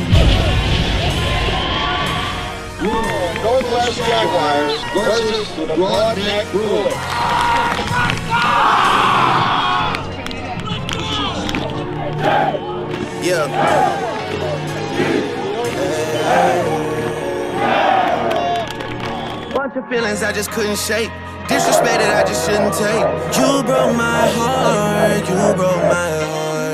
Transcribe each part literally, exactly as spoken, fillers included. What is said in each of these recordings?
Northwest Jaguars versus the Broadneck Bruins. Yeah. Bunch of feelings I just couldn't shake. Disrespect that I just shouldn't take. You broke my heart. You broke my heart.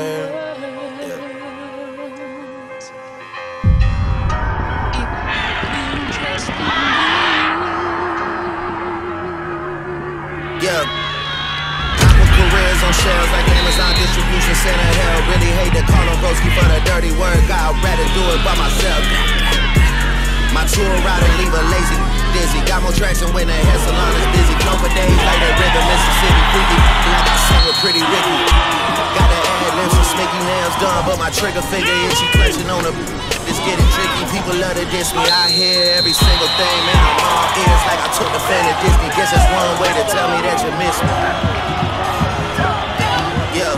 Yeah. Apple careers on shelves like Amazon distribution center. Hell, really hate to call on Broski for the dirty work. I'd rather do it by myself. My tour rider leave a lazy, dizzy. Got more traction when the hair salon is busy. Flow for days like that river, Mississippi, freaky. Like I sung with Pretty Ricky. Got the ad lips and sneaky nails done, but my trigger finger itchy, clutching on the. It's getting tricky. People love to diss me. I hear every single thing, man. I'm all ears like I took the fan to Disney. Guess that's one way to tell me that you miss me. Yeah.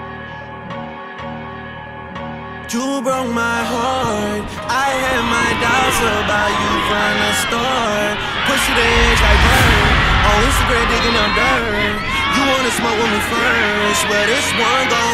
You broke my heart. I had my doubts about you from the start. Push you to the edge like bird. On Instagram digging up dirt. You wanna smoke with me first, but this one gon'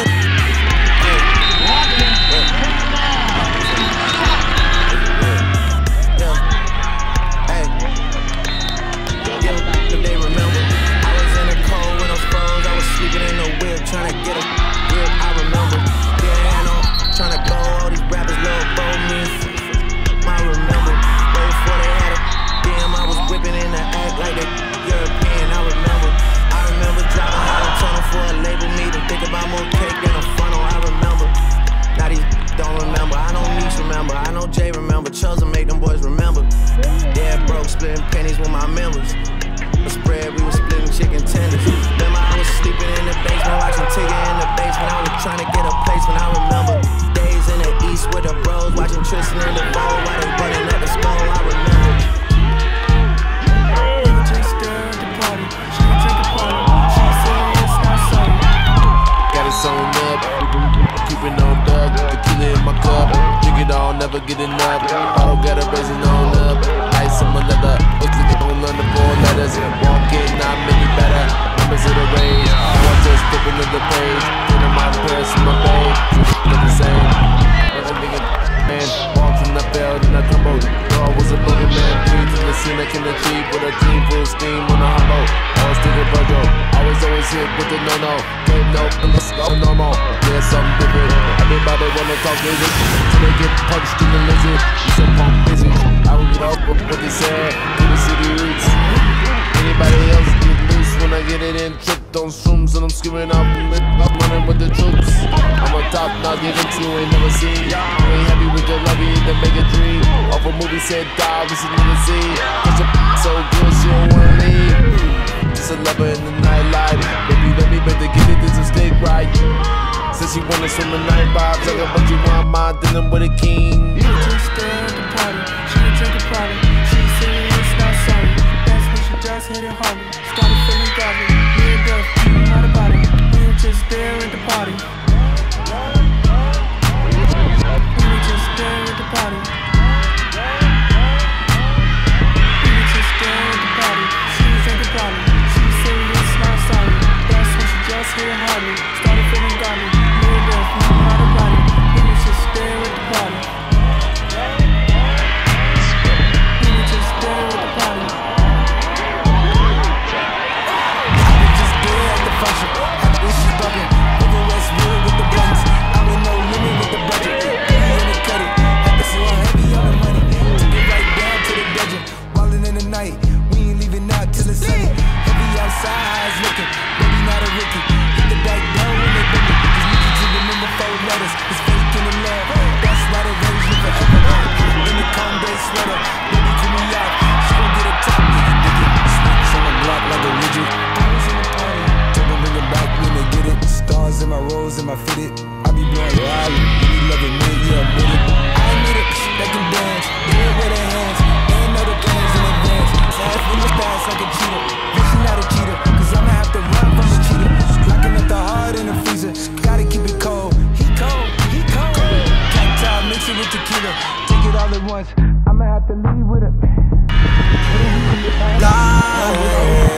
sleeping in the whip, trying to get a grip, I remember. Yeah, I know, trying to blow all these rappers, little bow me. I remember, way before they had it. Damn, I was whipping in the act like they European, I remember. I remember driving out on tunnel for a label meeting. Think about more cake than a funnel, I remember. Now these don't remember, I don't need to remember. I know Jay remember, chose to make them boys remember. Yeah, broke, splitting pennies with my members. The spread, we was splitting chicken tenders. Remember, I was sleeping in the basement, watching Tigger in the basement. I was trying to get a placement. I remember days in the east with the bros, watching Tristan in the bowl while they running up the skull. I remember. Just stirred the party. She would drink a party. She said it's not sorry. Got it sewn up. Keeping on dub. Tequila in my cup. Drink it all, never get enough. Bottle got it raising on up. Ice on my leather. On the four letters, walk it, not many better. Members of the rage, one just flipping to the page. Turning my purse in my bag, look the same. But I think it, man, walked in the field and I tumbled. Girl was a boogeyman, breathed in the scene, I can achieve with a team full steam on a humble. Always to the Virgo, always always hit with the no-no. Ain't no, let's go normal, yeah, something different. Everybody wanna talk music, till they get punched in the lizard. You so punk busy, I don't get up with what they said. Anybody else get loose when I get it in? Tripped on shrooms and I'm screaming out, I'm running with the troops. I'm on top, not giving to you ain't never seen. You ain't happy with your love, you need to make a dream. Off a movie said die, we should never see. Cause your so good, she don't wanna leave. Just a lover in the nightlife. Baby, let me better get it, this is stick right. Said she wanna swim the night vibes, like a bunch of want my dealing with a king. Just stirred the party, she ain't drink a party. Just hit it hard, started feeling godly. Near death, not about it. We were just there at the party. We were just there at the party. We were just there at the party. She was drinking party. She was serious, not sorry. That's when she just hit it hard, started feeling godly. Near death, not about it. We were just there at the party. We were just there at the party. Outside, eyes looking, baby not a rookie. Hit the back down when they book it. once, I'ma have to leave with it. Lying,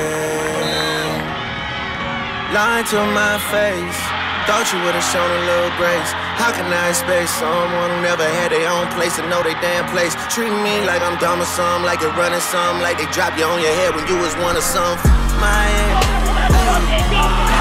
lying to my face. Thought you would've shown a little grace. How can I expect someone who never had their own place and know they damn place? Treating me like I'm dumb or something, like you're running something, like they drop you on your head when you was one of some. My end,